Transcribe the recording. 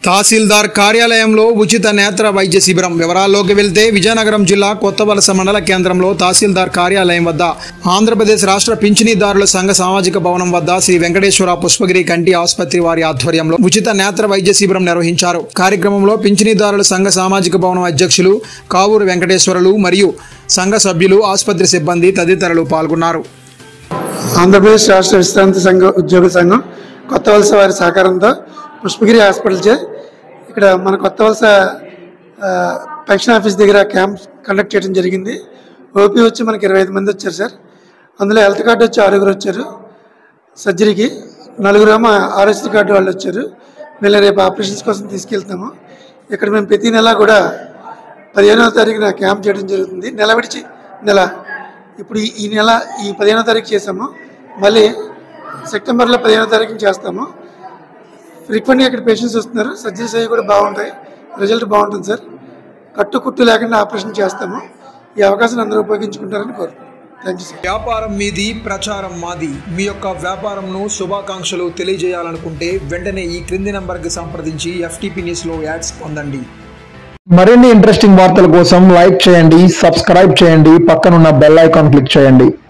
తహసీల్దార్ కార్యాలయంలో ఉచిత నేత్ర వైద్య శిబిరం. వివరాల్లోకి వెళ్తే విజయనగరం జిల్లా కొత్తవలస మండల కేంద్రంలో తహసీల్దార్ కార్యాలయం వద్ద ఆంధ్రప్రదేశ్ రాష్ట్ర పింఛనీదారుల సంఘ సామాజిక భవనం వద్ద శ్రీ వెంకటేశ్వర పుష్పగిరి కంటి ఆసుపత్రి వారి ఆధ్వర్యంలో ఉచిత నేత్ర వైద్య శిబిరం నిర్వహించారు. కార్యక్రమంలో పింఛనీదారుల సంఘ సామాజిక భవనం అధ్యక్షులు కావూరు వెంకటేశ్వరులు మరియు సంఘ సభ్యులు, ఆసుపత్రి సిబ్బంది తదితరులు పాల్గొన్నారు. ఆంధ్రప్రదేశ్ రాష్ట్ర విశ్రాంతి సంఘ ఉద్యోగుల సంఘం కొత్తవలస వారి సహకారంతో పుష్పగిరి హాస్పిటల్ చే ఇక్కడ మన కొత్తవలస పెన్షన్ ఆఫీస్ దగ్గర క్యాంప్ కండక్ట్ చేయడం జరిగింది. ఓపీ వచ్చి మనకి 25 మంది వచ్చారు సార్. అందులో హెల్త్ కార్డు వచ్చి 6 వచ్చారు సర్జరీకి, 4 ఆర్ఎస్టీ కార్డు వాళ్ళు వచ్చారు. వీళ్ళ రేపు ఆపరేషన్స్ కోసం తీసుకెళ్తాము. ఇక్కడ మేము ప్రతి నెల కూడా 15వ తారీఖున క్యాంప్ చేయడం జరుగుతుంది. నెల విడిచి నెల. ఇప్పుడు ఈ నెల ఈ 15వ తారీఖు చేసాము. మళ్ళీ సెప్టెంబర్లో 15వ తారీఖున చేస్తాము. ఫ్రీక్వెంట్గా ఇక్కడ పేషెంట్స్ వస్తున్నారు. సర్జరీస్ అవి కూడా బాగుంటాయి. రిజల్ట్ బాగుంటుంది సార్. కట్టు లేకుండా ఆపరేషన్ చేస్తాము. ఈ అవకాశాన్ని అందరూ ఉపయోగించుకుంటారని కోరుతున్నాను. Thank you sir. వ్యాపారం మీది, ప్రచారం మాది. మీ యొక్క వ్యాపారంను శుభాకాంక్షలు తెలియజేయాలనుకుంటే వెంటనే ఈ క్రింది నంబర్కి సంప్రదించి FTP న్యూస్లో యాడ్స్ పొందండి. మరిన్ని ఇంట్రెస్టింగ్ వార్తల కోసం లైక్ చేయండి, సబ్స్క్రైబ్ చేయండి, పక్కనున్న బెల్ ఐకాన్ క్లిక్ చేయండి.